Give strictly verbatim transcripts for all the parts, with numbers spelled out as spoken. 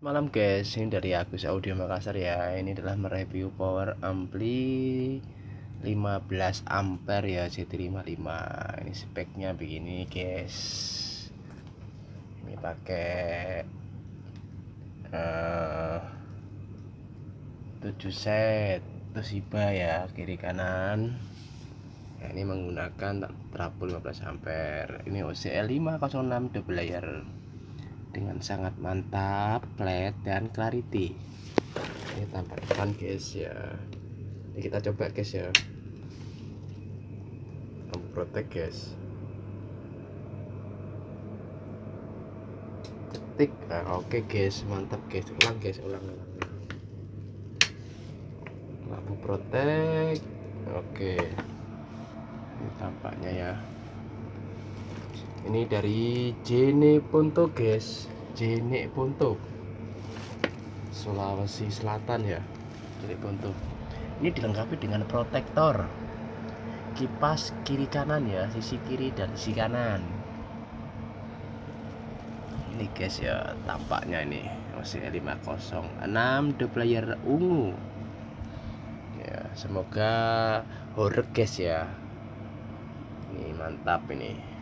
Malam guys, ini dari Agus Audio Makassar ya. Ini adalah mereview power ampli lima belas ampere ya, J T lima puluh lima. Ini speknya begini guys. Ini pakai uh, tujuh set Toshiba ya, kiri kanan. Nah, ini menggunakan trafo lima belas ampere. Ini O C L lima nol enam double layer dengan sangat mantap, flat dan clarity. Ini tampak depan guys ya. Ini kita coba guys ya. Lampu protek guys. Cetik. Nah, oke guys, mantap guys. Ulang guys, ulang ulang. Lampu protek. Oke. Ini tampaknya ya. Ini dari Jene Ponto guys, Jene Ponto, Sulawesi Selatan ya, Jene Ponto. Ini dilengkapi dengan protektor kipas kiri kanan ya, sisi kiri dan sisi kanan. Ini guys ya, tampaknya ini O C L lima nol enam double layer ungu. Ya, semoga horeg guys ya. Ini mantap ini.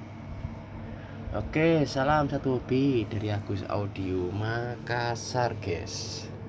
Oke, salam satu hobi dari Agus Audio Makassar guys.